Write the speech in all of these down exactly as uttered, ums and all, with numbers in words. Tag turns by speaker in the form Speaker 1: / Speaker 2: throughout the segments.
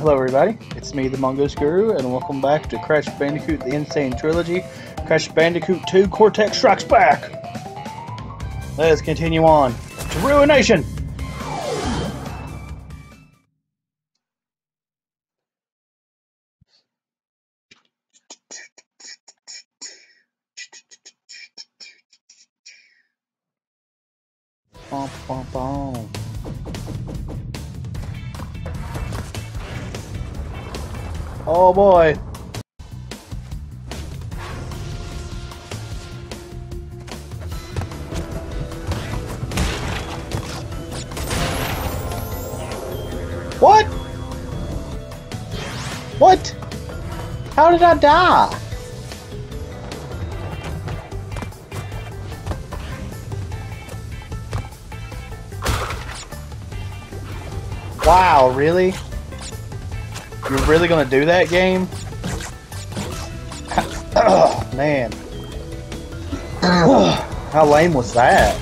Speaker 1: Hello everybody, it's me, the Mongoose Guru, and welcome back to Crash Bandicoot The N. Sane Trilogy, Crash Bandicoot two Cortex Strikes Back! Let's continue on to Ruination! Bom, bom, bom. Oh boy! What? What? How did I die? Wow, really? You're really gonna do that, game? Oh, man. How lame was that?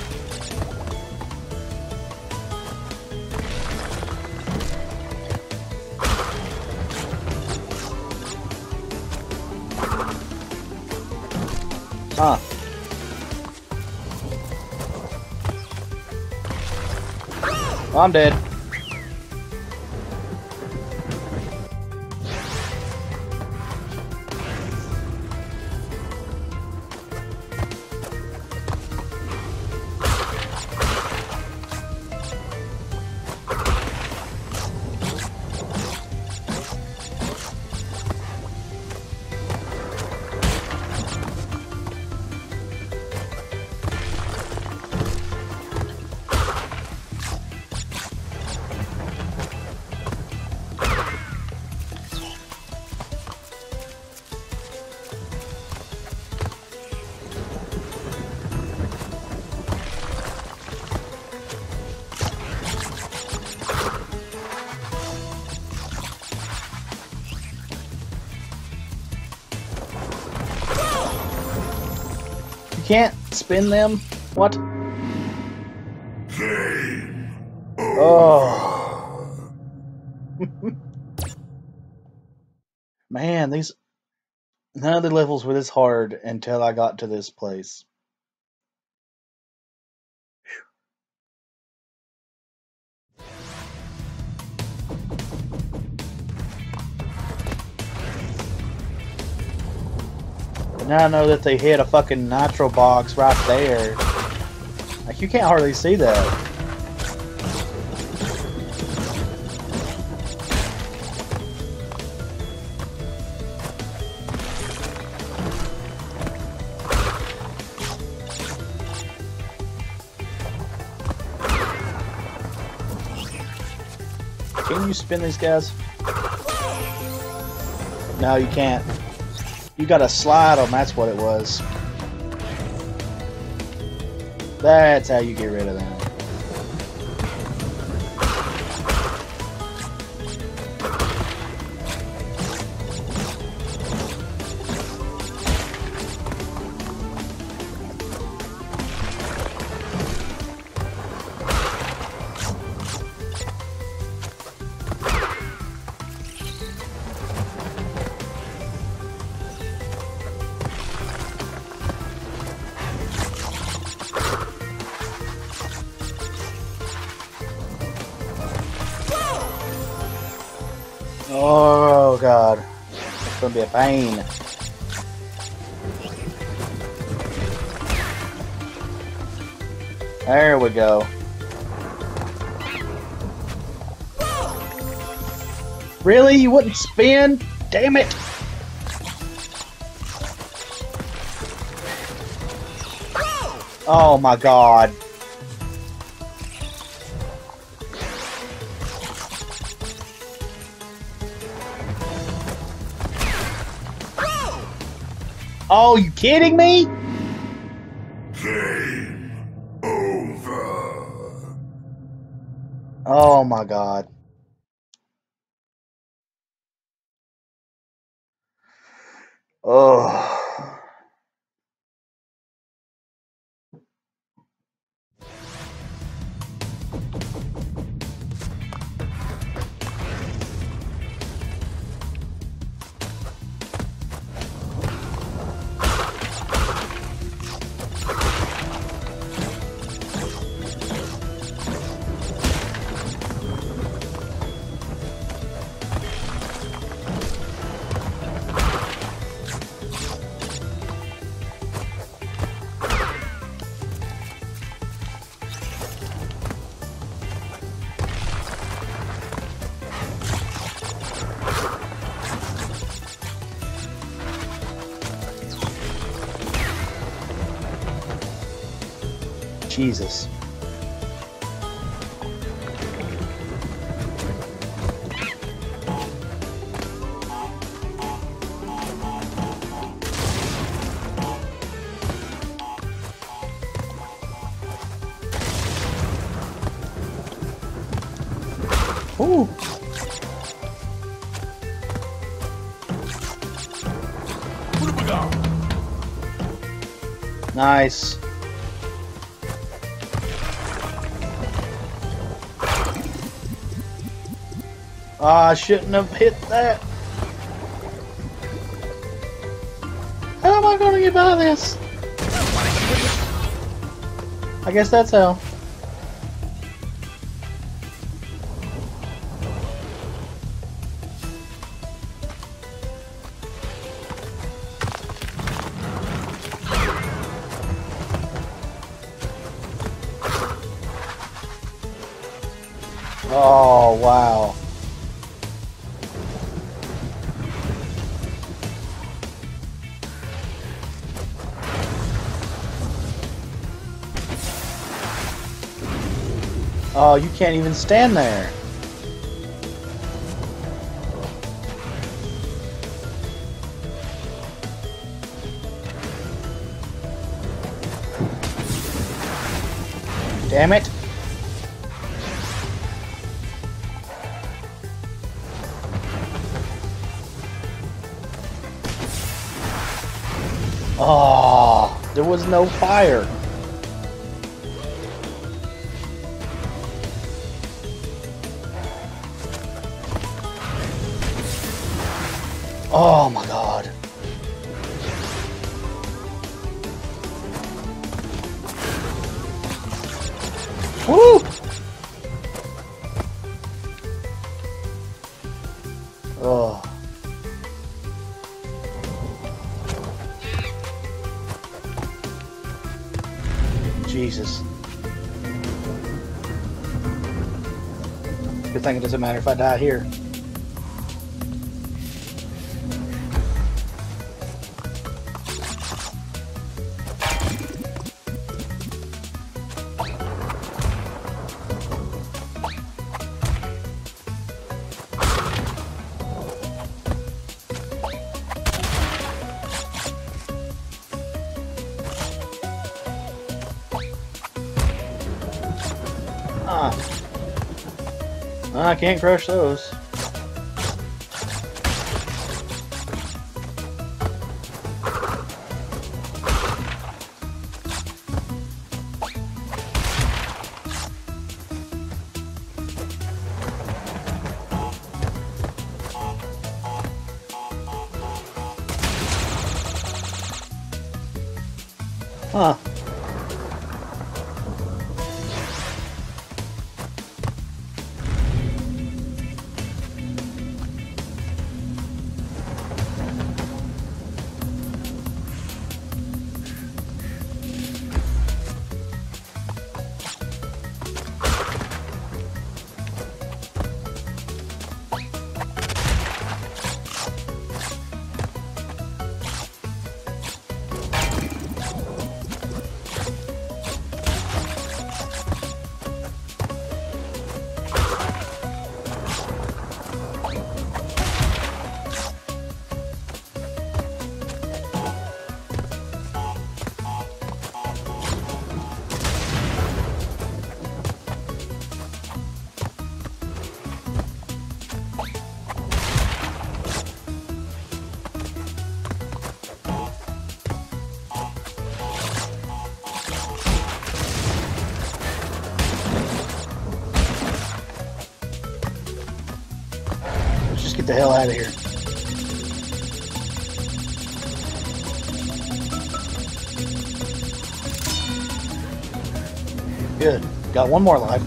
Speaker 1: Huh. I'm dead. Can't spin them? What?
Speaker 2: Game
Speaker 1: oh. Man, these none of the levels were this hard until I got to this place. Now I know that they hit a fucking nitro box right there. Like, you can't hardly see that. Can you spin these guys? No, you can't. You gotta slide them, that's what it was. That's how you get rid of them. Oh god, it's gonna be a pain. There we go. Really? You wouldn't spin? Damn it! Oh my god. Oh, you kidding me?
Speaker 2: Game over.
Speaker 1: Oh my god. Oh. Jesus. Ooh. Nice. Ah, I shouldn't have hit that. How am I going to get by this? I guess that's how. Oh, wow. Oh, you can't even stand there. Damn it. Oh, there was no fire. Oh my God. Woo! Oh. Jesus. Good thing it doesn't matter if I die here. Ah. I can't crush those. Huh. Let's just get the hell out of here. Good. Got one more life.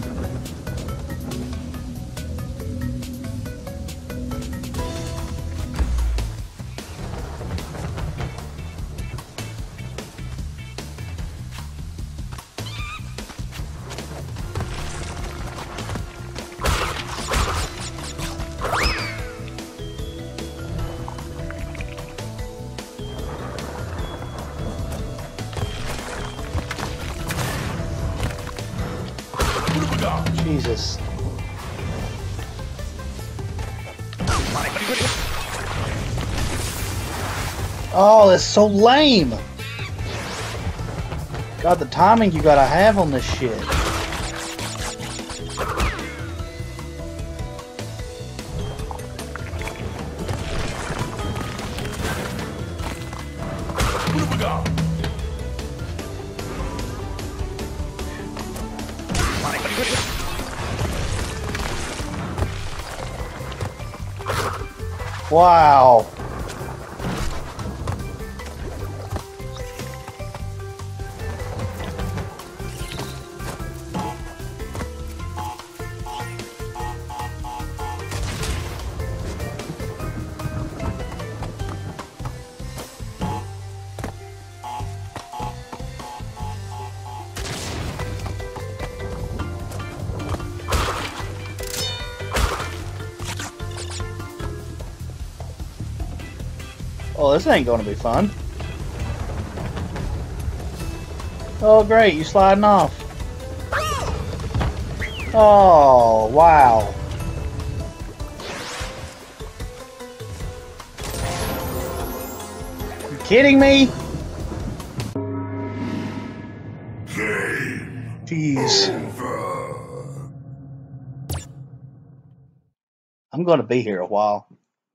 Speaker 1: Oh, that's so lame! God, the timing you gotta have on this shit. Wow. Oh, this ain't gonna be fun. Oh, great, you sliding off. Oh, wow. You kidding me? Jeez. I'm gonna be here a while.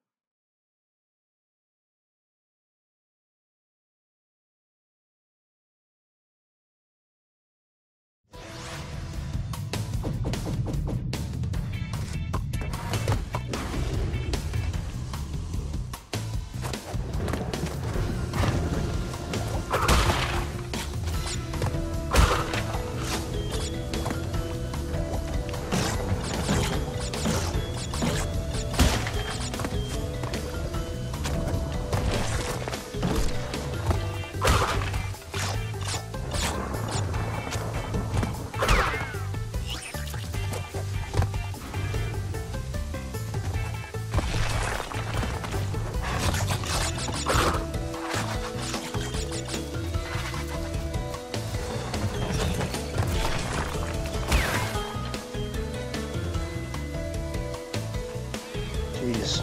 Speaker 1: Jeez.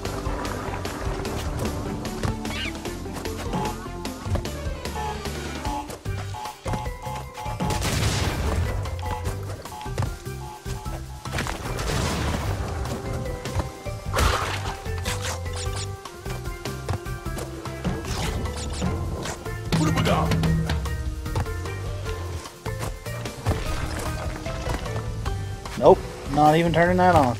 Speaker 1: Nope, not even turning that on.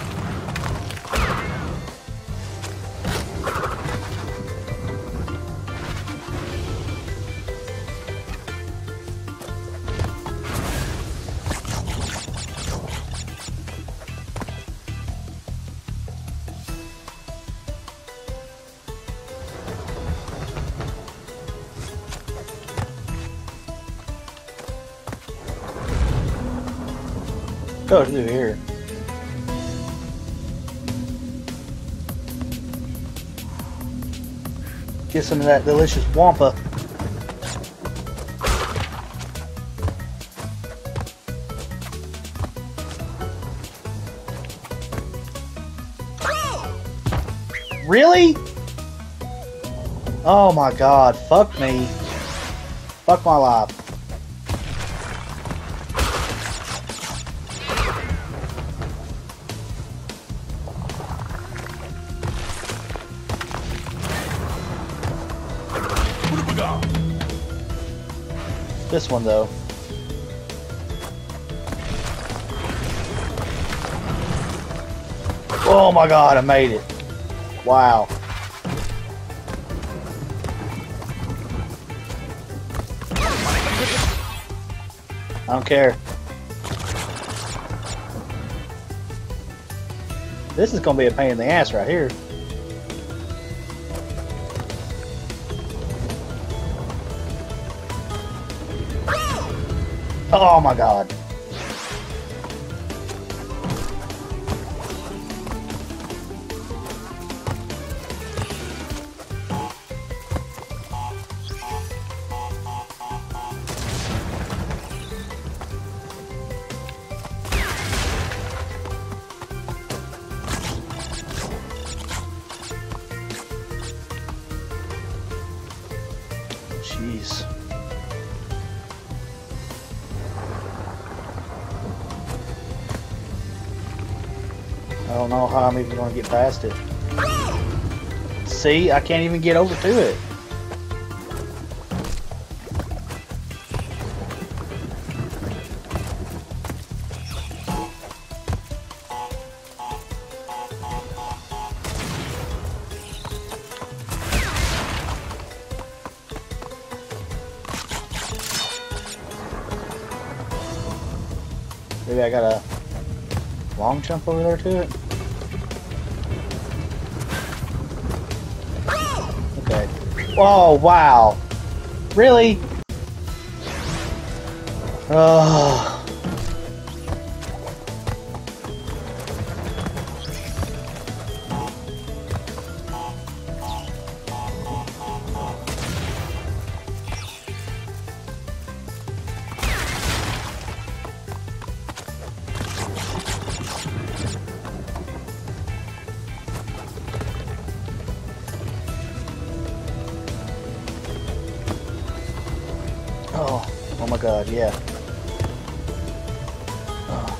Speaker 1: Go through here. Get some of that delicious wampa. Really? Oh my god, fuck me. Fuck my life. This one though. Oh my god, I made it. Wow. I don't care. This is gonna be a pain in the ass right here. Oh my god. Jeez. I don't know how I'm even going to get past it. See, I can't even get over to it. Maybe I got a long jump over there to it? Okay. Oh, wow. Really? Oh. Oh, oh my god, yeah. Oh.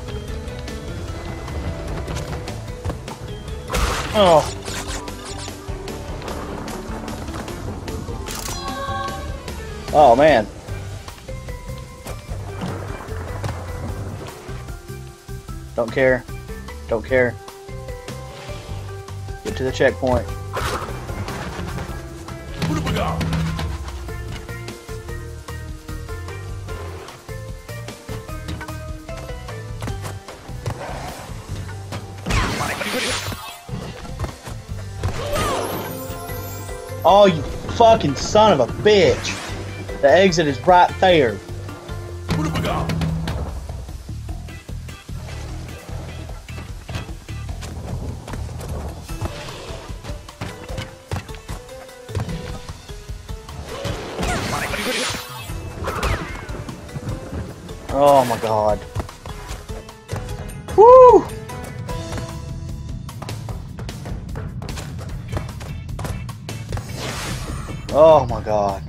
Speaker 1: Oh. Oh, man. Don't care. Don't care. Get to the checkpoint. Oh, you fucking son of a bitch! The exit is right there. Oh my god. Woo! Oh my god.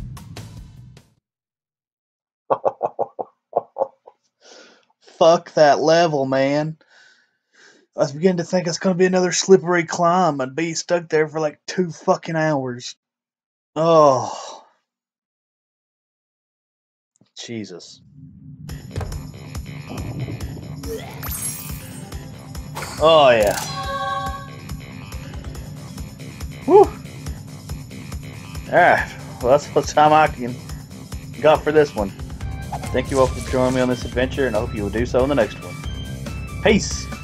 Speaker 1: Fuck that level, man. I was beginning to think it's gonna be another slippery climb and be stuck there for like two fucking hours. Oh. Jesus. Oh yeah. Woo. Alright. Well, that's the time I can got for this one. Thank you all for joining me on this adventure, and I hope you will do so in the next one. Peace!